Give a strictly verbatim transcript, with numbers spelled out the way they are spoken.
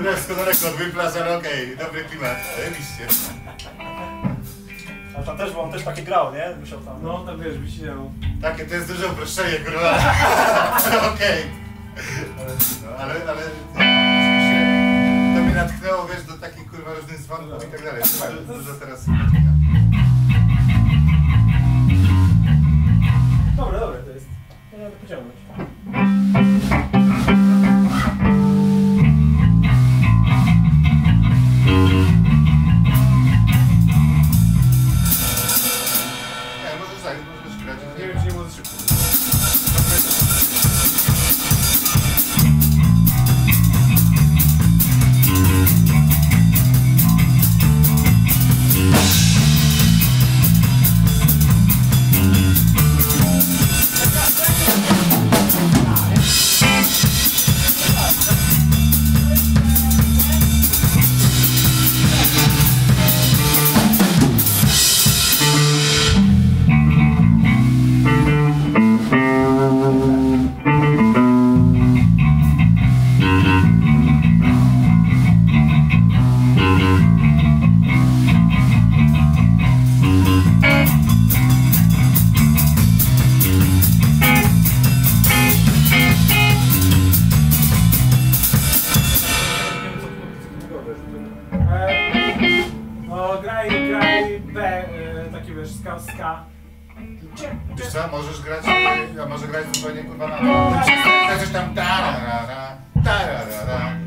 Królewsko daleko od Wyplas, ale okej, okay, dobry klimat, zajebiście. A tam też, bo on też takie grał, nie? Musiał tam... No, tam wiesz, wisiał. Takie, to jest duże uproszczenie, kurwa. Okej. No, ale, ale... Rzeczywiście to mnie natchnęło, wiesz, do takich, kurwa, różnych dzwonków i tak dalej. To dużo teraz... Dobre, dobre to jest. Można to pociągnąć. Nie, możesz tak, możesz grać. Nie wiem, czy nie było za szybko. Wiesz co, możesz grać, a może grać zupełnie kurwa na to. Coś tam tarara, tarara.